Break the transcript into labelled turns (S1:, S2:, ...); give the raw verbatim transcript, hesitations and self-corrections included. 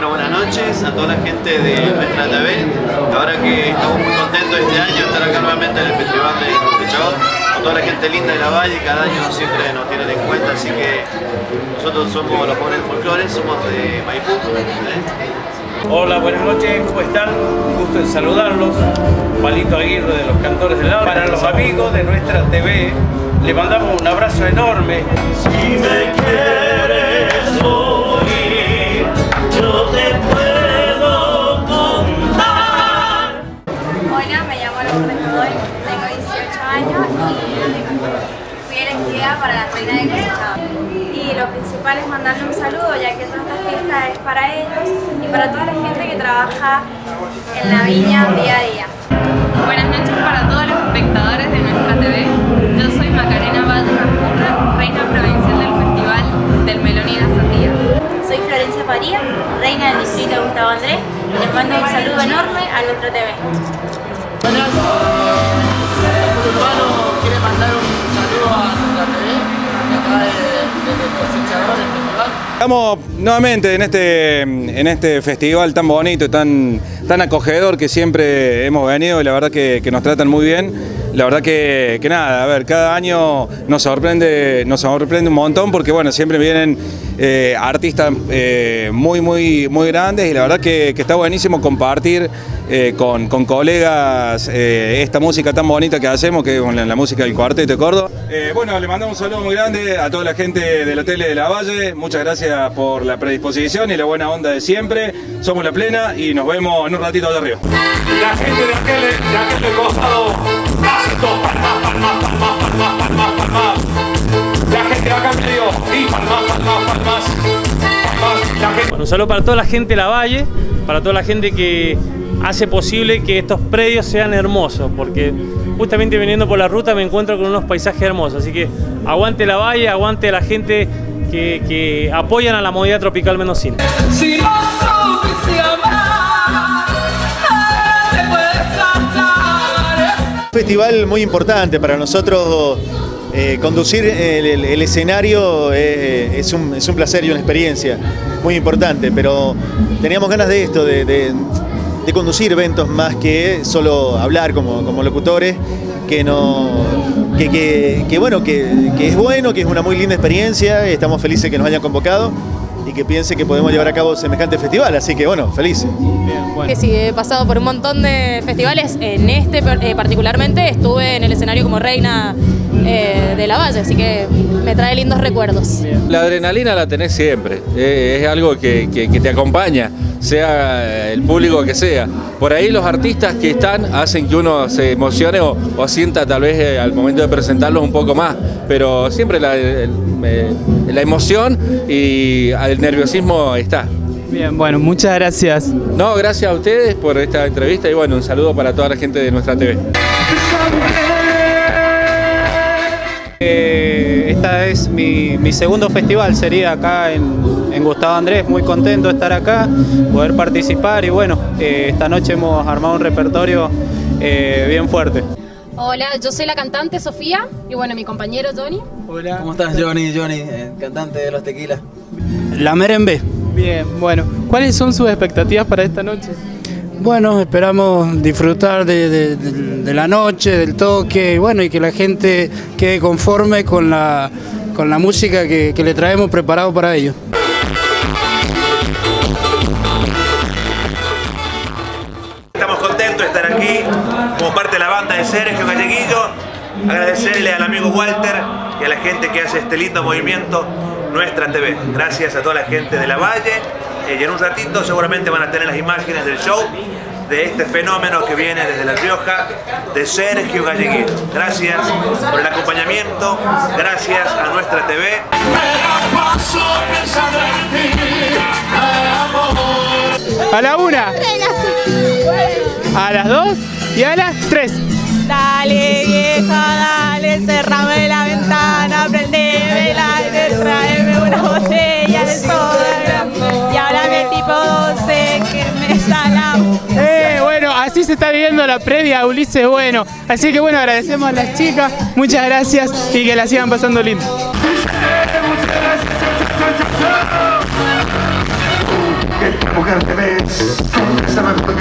S1: Bueno, buenas noches a toda la gente de nuestra T V. Ahora que estamos muy contentos este año de estar acá nuevamente en el Festival de Cosechador, con toda la gente linda de la Valle, cada año siempre nos tienen en cuenta, así que nosotros somos los jóvenes del folclore, somos de Maipú. ¿eh?
S2: Hola, buenas noches, ¿cómo están? Un gusto en saludarlos. Palito Aguirre de los Cantores del Lago. Para los amigos de nuestra T V, le mandamos un abrazo enorme.
S3: Si me quieres oír, yo te puedo contar.
S4: Hola, me llamo Lourdes Godoy, tengo dieciocho años y fui elegida para la Reina de Cosechador. Y lo principal es mandarle un saludo, ya que toda esta fiesta es para ellos y para toda la gente que trabaja en la viña día a día.
S5: Buenas noches para todos los espectadores de nuestra T V. Yo soy Macarena Valle Ramurra, reina provincial del Festival del Melón y la Sandía.
S4: Soy Florencia Farías, reina del distrito de Gustavo Andrés, y les mando un saludo enorme a nuestra T V.
S6: Buenas, el urbano quiere mandar un saludo a nuestra T V, de acá de, de, de Cosechador del Festival.
S7: Estamos nuevamente en este, en este festival tan bonito, tan, tan acogedor que siempre hemos venido y la verdad que, que nos tratan muy bien. La verdad que, que nada, a ver, cada año nos sorprende, nos sorprende un montón porque bueno, siempre vienen eh, artistas eh, muy, muy, muy grandes y la verdad que, que está buenísimo compartir eh, con, con colegas eh, esta música tan bonita que hacemos, que es la, la música del Cuarteto de Córdoba. Eh, bueno, le mandamos un saludo muy grande a toda la gente del Hotel de la Valle, muchas gracias por la predisposición y la buena onda de siempre. Somos La Plena y nos vemos en un ratito allá arriba.
S3: La gente de aquel, de aquel de costado, pasto, palmas, palmas, palmas, palmas, palmas, palmas. La gente de acá medio, y palmas, palmas, palmas, palmas. La gente...
S2: Bueno, un saludo para toda la gente de la Valle, para toda la gente que hace posible que estos predios sean hermosos, porque justamente viniendo por la ruta me encuentro con unos paisajes hermosos, así que aguante la Valle, aguante la gente que, que apoyan a la movida tropical mendocina.
S3: Si no supiste amar, te puedes saltar.
S8: Un festival muy importante para nosotros. Eh, conducir el, el, el escenario eh, es, un, es un placer y una experiencia muy importante, pero teníamos ganas de esto, de, de, de conducir eventos más que solo hablar como, como locutores, que, no, que, que, que, bueno, que, que es bueno, que es una muy linda experiencia, estamos felices que nos hayan convocado y que piense que podemos llevar a cabo semejante festival, así que bueno, felices.
S9: Bien, bueno. Que sí, he pasado por un montón de festivales, en este eh, particularmente estuve en el escenario como reina eh, de la Valle, así que me trae lindos recuerdos.
S10: Bien. La adrenalina la tenés siempre, eh, es algo que, que, que te acompaña, sea el público que sea. Por ahí los artistas que están hacen que uno se emocione o, o sienta tal vez eh, al momento de presentarlos un poco más, pero siempre la, el, el, la emoción y el nerviosismo está.
S11: Bien, bueno, muchas gracias.
S10: No, gracias a ustedes por esta entrevista y bueno, un saludo para toda la gente de nuestra T V.
S11: Eh, esta es mi, mi segundo festival, sería acá en, en Gustavo Andrés, muy contento de estar acá, poder participar y bueno, eh, esta noche hemos armado un repertorio eh, bien fuerte.
S12: Hola, yo soy la cantante Sofía y bueno, mi compañero Johnny.
S13: Hola. ¿Cómo estás, Johnny? Johnny, eh, cantante de Los Tequilas.
S11: La Merenbe. Bien, bueno, ¿cuáles son sus expectativas para esta noche?
S14: Bueno, esperamos disfrutar de, de, de, de la noche, del toque, y bueno, y que la gente quede conforme con la, con la música que, que le traemos preparado para ellos.
S1: Estamos contentos de estar aquí como parte de la banda de Sergio Galleguillo. Agradecerle al amigo Walter y a la gente que hace este lindo movimiento Nuestra T V. Gracias a toda la gente de la Valle. Eh, y en un ratito seguramente van a tener las imágenes del show de este fenómeno que viene desde La Rioja, de Sergio Galleguillo. Gracias por el acompañamiento, gracias a Nuestra T V.
S11: A la una, a las dos y a las tres.
S15: Dale vieja, dale, cerrame la ventana, prendeme el aire, tráeme una botella de soda y háblame tipo doce que me salamos.
S11: Eh, bueno, así se está viviendo la previa, Ulises Bueno. Así que bueno, agradecemos a las chicas, muchas gracias y que la sigan pasando lindo.
S3: Muchas gracias.
S16: mujer te ves, esta me